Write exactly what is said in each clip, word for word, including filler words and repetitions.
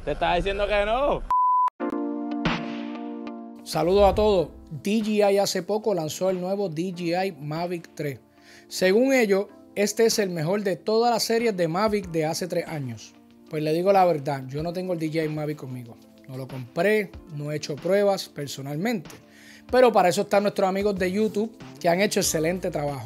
Te estaba diciendo que no. Saludos a todos. D J I hace poco lanzó el nuevo D J I Mavic tres. Según ellos, este es el mejor de todas las series de Mavic de hace tres años. Pues le digo la verdad, yo no tengo el D J I Mavic conmigo. No lo compré, no he hecho pruebas personalmente. Pero para eso están nuestros amigos de YouTube que han hecho excelente trabajo.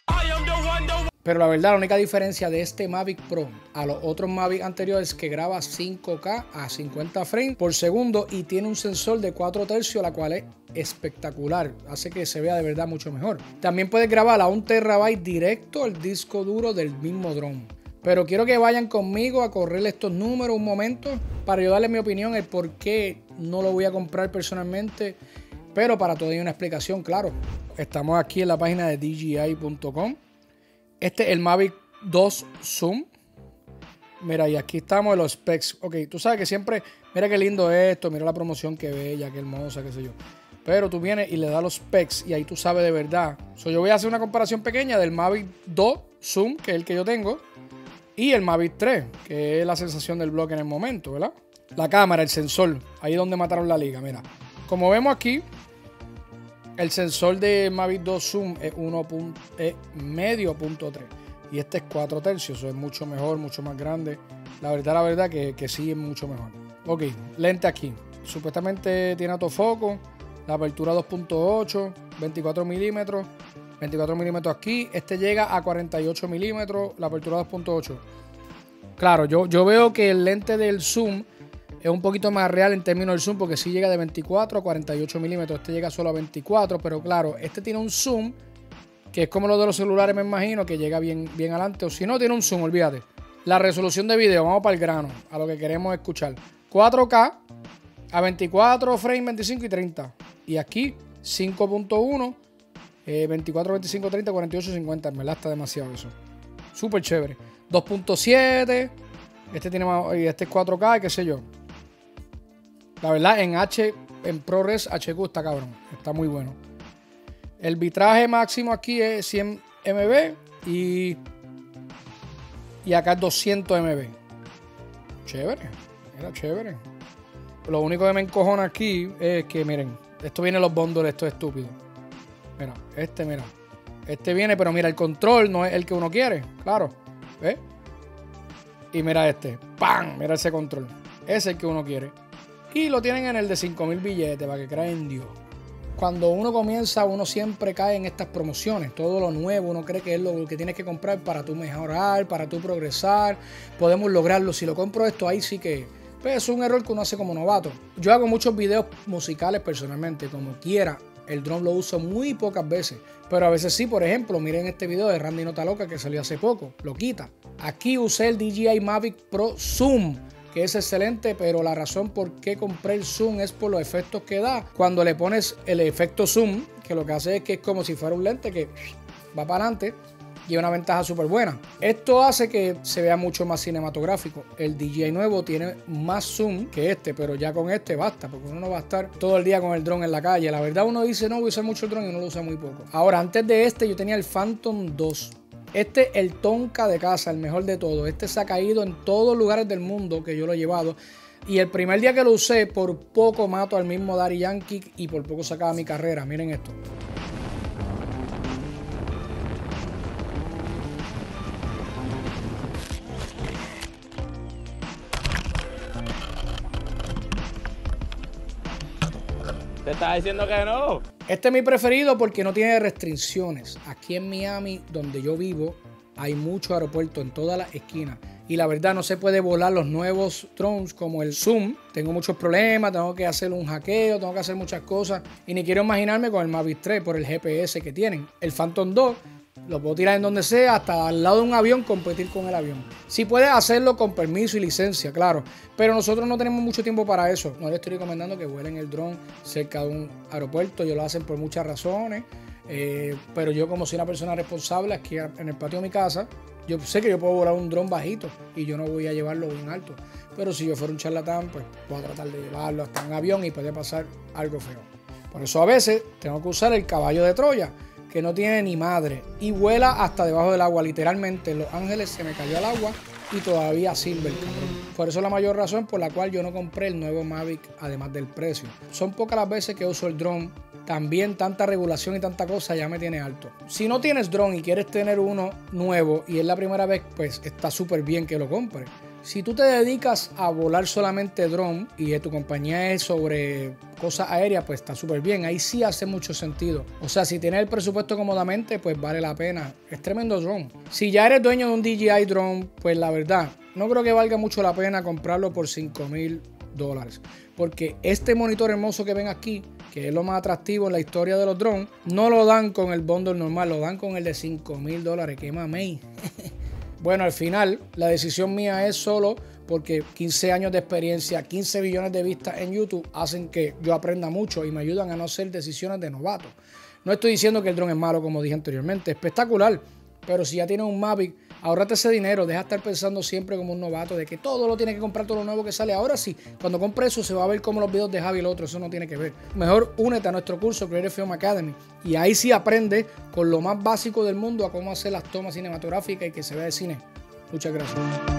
Pero la verdad, la única diferencia de este Mavic Pro a los otros Mavic anteriores es que graba cinco K a cincuenta frames por segundo y tiene un sensor de cuatro tercios, la cual es espectacular. Hace que se vea de verdad mucho mejor. También puedes grabar a un terabyte directo al disco duro del mismo dron. Pero quiero que vayan conmigo a correr estos números un momento para yo darles mi opinión el por qué no lo voy a comprar personalmente. Pero para todo hay una explicación, claro. Estamos aquí en la página de D J I punto com. Este es el Mavic dos Zoom. Mira, y aquí estamos en los specs. Ok, tú sabes que siempre, mira qué lindo esto, mira la promoción, qué bella, qué hermosa, qué sé yo. Pero tú vienes y le das los specs y ahí tú sabes de verdad. So, yo voy a hacer una comparación pequeña del Mavic dos Zoom, que es el que yo tengo, y el Mavic tres, que es la sensación del blog en el momento, ¿verdad? La cámara, el sensor, ahí donde mataron la liga, mira. Como vemos aquí, el sensor de Mavic dos Zoom es uno medio punto tres y este es cuatro tercios, eso es mucho mejor, mucho más grande. La verdad, la verdad que, que sí es mucho mejor. Ok, lente aquí. Supuestamente tiene autofoco, la apertura dos punto ocho, veinticuatro milímetros, veinticuatro milímetros aquí. Este llega a cuarenta y ocho milímetros, la apertura dos punto ocho. Claro, yo, yo veo que el lente del zoom es un poquito más real en términos del zoom porque sí llega de veinticuatro a cuarenta y ocho milímetros. Este llega solo a veinticuatro, pero claro, este tiene un zoom que es como lo de los celulares, me imagino, que llega bien, bien adelante. O si no, tiene un zoom, olvídate. La resolución de video, vamos para el grano, a lo que queremos escuchar. cuatro K a veinticuatro frames, veinticinco y treinta. Y aquí cinco punto uno, eh, veinticuatro, veinticinco, treinta, cuarenta y ocho, cincuenta. En verdad está demasiado eso. Súper chévere. dos punto siete. Este tiene más, este es cuatro K, qué sé yo. La verdad, en H, en ProRes H Q está cabrón. Está muy bueno. El bitraje máximo aquí es cien megabits y, y acá es doscientos megabits. Chévere. Mira, chévere. Lo único que me encojona aquí es que, miren, esto viene en los bundles, esto es estúpido. Mira, este, mira. Este viene, pero mira, el control no es el que uno quiere. Claro. ¿Ves? Y mira este. ¡Pam! Mira ese control. Ese es el que uno quiere. Y lo tienen en el de cinco mil billetes para que crean en Dios. Cuando uno comienza, uno siempre cae en estas promociones. Todo lo nuevo, uno cree que es lo que tienes que comprar para tú mejorar, para tú progresar. Podemos lograrlo. Si lo compro esto, ahí sí que... Pues es un error que uno hace como novato. Yo hago muchos videos musicales personalmente, como quiera. El drone lo uso muy pocas veces. Pero a veces sí, por ejemplo, miren este video de Randy Nota Loca que salió hace poco. Lo quita. Aquí usé el D J I Mavic Pro Zoom, que es excelente, pero la razón por qué compré el zoom es por los efectos que da. Cuando le pones el efecto zoom, que lo que hace es que es como si fuera un lente que va para adelante y es una ventaja súper buena. Esto hace que se vea mucho más cinematográfico. El D J I nuevo tiene más zoom que este, pero ya con este basta, porque uno no va a estar todo el día con el dron en la calle. La verdad, uno dice no, voy a usar mucho el dron y uno lo usa muy poco. Ahora, antes de este yo tenía el Phantom dos. Este, el Tonka de casa, el mejor de todos. Este se ha caído en todos lugares del mundo que yo lo he llevado. Y el primer día que lo usé, por poco mato al mismo Daddy Yankee y por poco sacaba mi carrera. Miren esto. Te estaba diciendo que no. Este es mi preferido porque no tiene restricciones. Aquí en Miami, donde yo vivo, hay muchos aeropuertos en todas las esquinas. Y la verdad no se puede volar los nuevos drones como el Zoom. Tengo muchos problemas, tengo que hacer un hackeo, tengo que hacer muchas cosas. Y ni quiero imaginarme con el Mavic tres por el G P S que tienen. El Phantom dos lo puedo tirar en donde sea, hasta al lado de un avión, competir con el avión. Sí puedes hacerlo con permiso y licencia, claro. Pero nosotros no tenemos mucho tiempo para eso. No les estoy recomendando que vuelen el dron cerca de un aeropuerto. Ellos lo hacen por muchas razones. Eh, pero yo, como soy una persona responsable, aquí en el patio de mi casa, yo sé que yo puedo volar un dron bajito y yo no voy a llevarlo bien alto. Pero si yo fuera un charlatán, pues voy a tratar de llevarlo hasta un avión y puede pasar algo feo. Por eso a veces tengo que usar el caballo de Troya, que no tiene ni madre y vuela hasta debajo del agua. Literalmente en Los Ángeles se me cayó al agua y todavía sirve el cabrón. Por eso es la mayor razón por la cual yo no compré el nuevo Mavic, además del precio. Son pocas las veces que uso el drone. También tanta regulación y tanta cosa ya me tiene alto. Si no tienes drone y quieres tener uno nuevo y es la primera vez, pues está súper bien que lo compres. Si tú te dedicas a volar solamente drone y tu compañía es sobre cosas aéreas, pues está súper bien. Ahí sí hace mucho sentido. O sea, si tienes el presupuesto cómodamente, pues vale la pena. Es tremendo drone. Si ya eres dueño de un D J I drone, pues la verdad, no creo que valga mucho la pena comprarlo por cinco mil dólares. Porque este monitor hermoso que ven aquí, que es lo más atractivo en la historia de los drones, no lo dan con el bundle normal, lo dan con el de cinco mil dólares. ¡Qué mamey! Bueno, al final, la decisión mía es solo porque quince años de experiencia, quince billones de vistas en YouTube hacen que yo aprenda mucho y me ayudan a no hacer decisiones de novato. No estoy diciendo que el drone es malo, como dije anteriormente, espectacular, pero si ya tienes un Mavic, ahórrate ese dinero, deja de estar pensando siempre como un novato de que todo lo tiene que comprar, todo lo nuevo que sale. Ahora sí, cuando compre eso se va a ver como los videos de Javi y el otro, eso no tiene que ver. Mejor únete a nuestro curso Creative Film Academy y ahí sí aprende con lo más básico del mundo a cómo hacer las tomas cinematográficas y que se vea de cine. Muchas gracias.